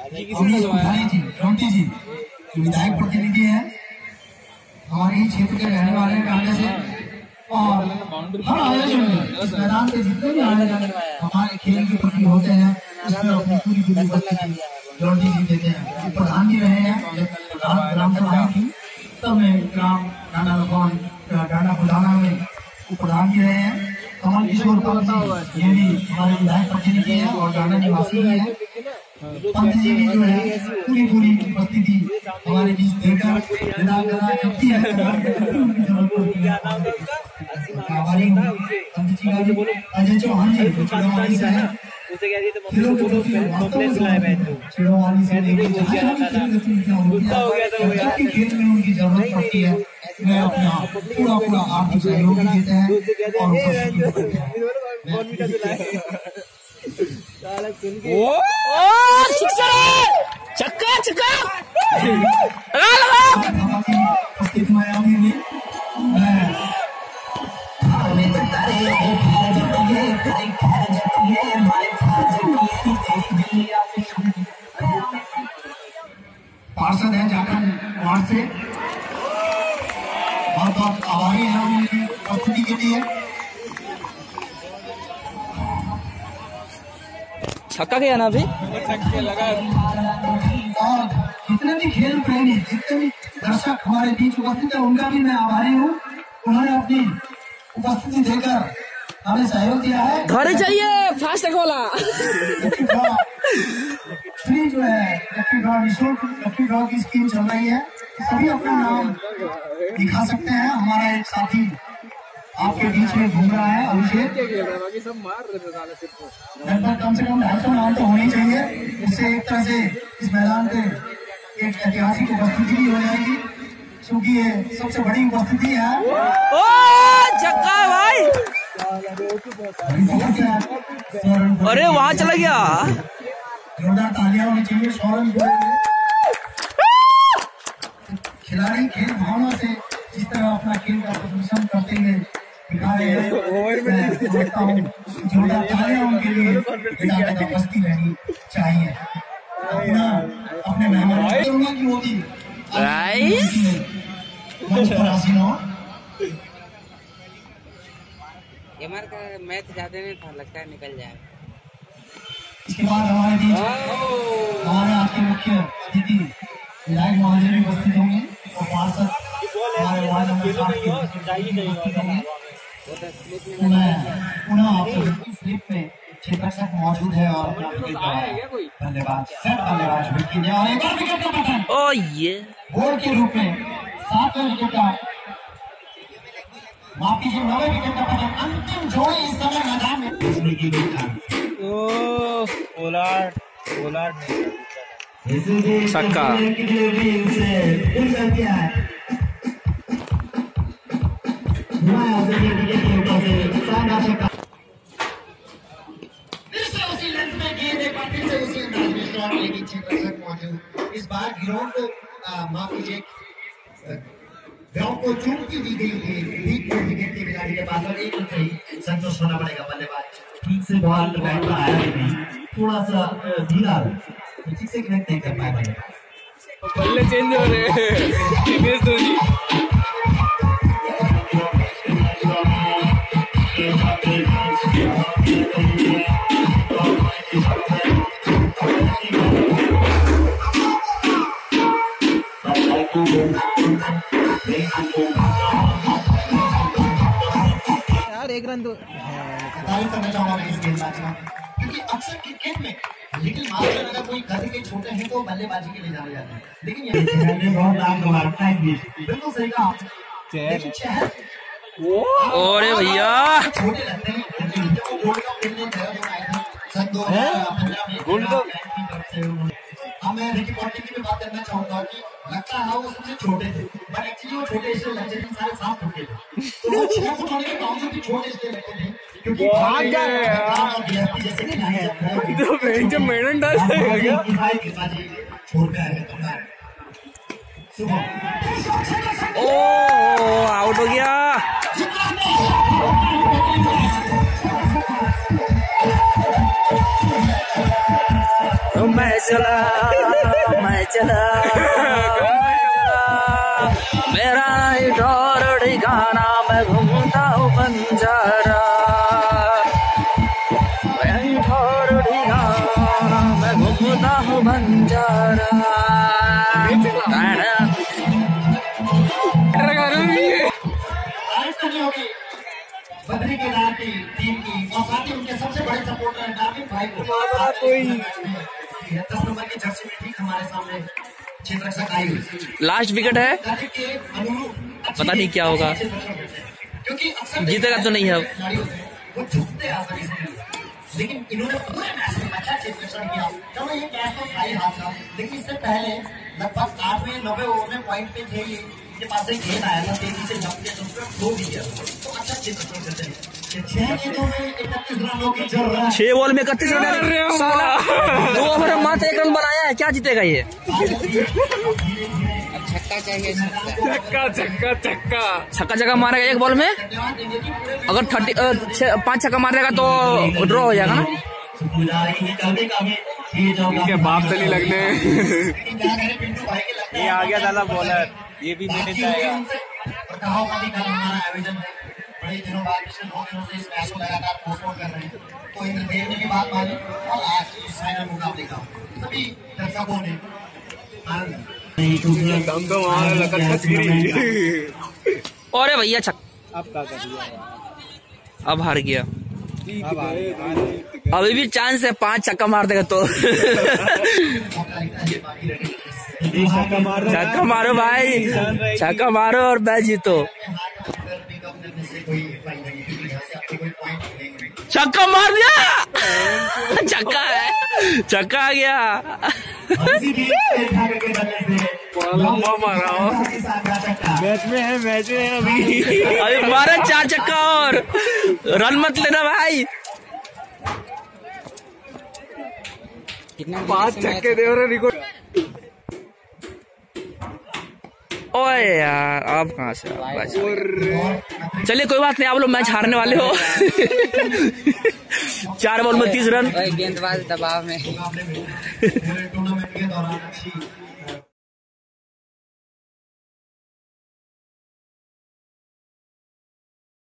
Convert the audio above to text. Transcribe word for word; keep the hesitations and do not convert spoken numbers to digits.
जी रौंटी जी जो विधायक प्रतिनिधि है हमारे क्षेत्र के रहने वाले पहले से, और हर आयोजन में इस मैदान के जितने भी आयोजन हमारे खेल के प्रति होते हैं उसमें अपनी पूरी पूरी उपस्थिति रौंटी जी देते हैं। प्रधान जी रहे हैं प्रधान ग्राम सभा की, तब में ग्राम डांडा लखौन डांडा बुलाना में प्रधान जी रहे हैं। कमल किशोर पंत जी ये भी हमारे विधायक प्रतिनिधि है और डांडा निवासी भी है। पंत जी की जो है पूरी पूरी उपस्थिति हमारे बीच देकर करती है, उनकी जरूरत पड़ती है। हमारी पंत जी का भी अजय चौहान जी चिड़ोवाली से है, खेलों के प्रति वास्तव में चिड़ोवाली से लेकर जहाँ जहाँ भी खेल गतिविधियाँ होती है जबकि खेल में उनकी जरूरत पड़ती है मैं अपना पूरा पूरा आर्थिक सहयोग भी देते हैं और उपस्थिति चक्का चक्का उपस्थित में आऊंगी मैं पार्षद है झारखंड वार्ड से, बहुत बहुत आभारी है उनकी उपस्थिति के लिए। छक्का क्या ना भी और जितने भी खेल प्रेमी जितने भी दर्शक हमारे बीच उपस्थित है उनका भी मैं आभारी हूँ। उन्होंने अपनी उपस्थिति देकर हमें सहयोग दिया है। घरे चाहिए फास्ट खोला फ्री जो है लकी ड्रॉ निःशुल्क लकी ड्रॉ की स्कीम चल रही है, सभी अपना नाम दिखा सकते हैं। हमारा एक साथी आपके बीच में घूम रहा है अभिषेक, लगभग कम से कम ढाई सौ नाम तो होनी चाहिए, उससे एक तरह से इस मैदान पे एक ऐतिहासिक उपस्थिति भी हो जाएगी क्योंकि ये सबसे बड़ी उपस्थिति है। ओ चक्का भाई, अरे वहाँ चला गया। जोरदार तालियां होनी चाहिए। सौरभ खिलाड़ी खेल भावना से जिस तरह अपना खेल का प्रदर्शन करते हुए दिखा रहे हैं, जोरदार तालियां उनके लिए उपस्थित रहनी चाहिए। अपना अपने मेहमान की होती मंच पर हासिल हो। एमआर का मैच ज्यादा नहीं था, लगता है निकल जाएगा। इसके बाद हमारे बीच हमारे आज के मुख्य अतिथि विधायक महोदय भी उपस्थित होंगे और पार्षद हमारे वार्ड नंबर सात के उपस्थित होंगे। पुनः आप सभी स्लिप में क्षेत्रक्षक मौजूद है और अपना धन्यवाद सर धन्यवाद विकेट दिया और एक और विकेट का पतन ओ ये बोर्ड के रूप में सातवें विकेट का माफी से नवे विकेट का पतन। अंतिम जोड़ी इस समय मैदान में छक्का। उसी लेंथ में गेंद एक बार फिर से उसी अंदाज में शॉट लेकिन क्षेत्रक्षक मौजूद। इस बार ग्राउंड को माफ कीजिए ग्राउंड को चूमती दी गई थी ठीक विकेट के खिलाड़ी के पास और एक रन से ही संतोष होना पड़ेगा बल्लेबाज। ठीक से बॉल बैट पर आया नहीं, थोड़ा सा धीरा ठीक से कनेक्ट नहीं कर पाया बल्लेबाज। बल्ले चेंज हो रहे हैं दिनेश धोनी। यार एक रन तो तारीफ करना चाहूंगा इस गेंदबाजी का क्योंकि अक्सर क्रिकेट में लिटिल मास्टर अगर कोई गधे के छोटे हैं तो बल्लेबाजी के लिए जाने जाते हैं, लेकिन ये बहुत नाम कमाता है। बिल्कुल सही कहा। लेकिन चहल ओरे भैया छोटे लगते हैं लेकिन वो गोल्ड कप खेलने गए जो आए थे सन दो हज़ार पंद्रह में गोल्ड कप। हाँ मैं रिकी पॉन्टिंग की भी बात करना चाहूंगा कि लगता है वो सबसे छोटे थे बट एक्चुअली वो छोटे इसलिए लगते थे सारे सात फुट के थे, तो वो छह फुट होने के बावजूद भी छोटे इसलिए लगते थे क्योंकि भाग गए जैसे कि जब मेडन डाल जाएगा छोड़ गया है तो मैं सुबह ओ आउट हो गया। तो मैं चला मैं चला मेरा नहीं ठौर ठिकाना मैं घूमता हूँ बंजारा मैं ठौर ठिकाना मैं घूमता हूँ बंजारा। बद्री केदार की टीम की और साथ ही उनके सबसे बड़े सपोर्टर नामिक भाई को कोई दस नंबर की जर्सी में ठीक हमारे सामने क्षेत्ररक्षक आई हुई। लास्ट विकेट है, पता नहीं क्या होगा, क्योंकि अक्सर जीतेगा तो नहीं है वो झुकते आसानी से, लेकिन इन्होंने पूरे मैच में अच्छा क्षेत्ररक्षण किया। चलो ये कैच तो था ही हाथ का, लेकिन इससे पहले लगभग आठवें नौवे ओवर में पॉइंट पे थे ये, के पास एक गेंद आया था, तेजी से जंप किया तो उसको खो भी गया, तो अच्छा क्षेत्ररक्षण करते हैं। छह गेंदों में इकतीस रनों की जरूरत, छह बॉल में इकतीस रन, साला दो ओवर में मात्र एक रन बनाया है, क्या जीतेगा ये? छक्का चाहिए, छक्का छक्का छक्का छक्का छक्का मारेगा एक बॉल में, अगर थर्टी पांच छक्का मारेगा तो ड्रॉ हो जाएगा ना। इनके बाप से नहीं लगने। ये आ गया दादा बॉलर, ये भी देने जाएगा। बड़े दिनों बाद पिछले दो दिनों से इस मैच को लगातार पोस्टपोन कर रहे हैं, तो इंद्रदेव ने भी बात मानी और आज इस फाइनल मुकाबले का सभी दर्शकों ने अरे भैया छक अब क्या कर दिया, अब हार गया, अभी भी चांस है, पांच छक्का मार देगा तो। छक्का मारो भाई, छक्का मारो और मैच जीतो। छक्का मार दिया, छक्का है, छक्का आ गया। मैच में है, मैच में है अभी अभी मारा चार छक्का और रन मत लेना भाई। पांच छक्के दे रहे रिकॉर्ड। ओए यार अब कहाँ से चलिए कोई बात नहीं, आप लोग मैच हारने वाले हो। चार बॉल में तीस रन, गेंदबाज दबाव में टूर्नामेंट के दौरान अच्छी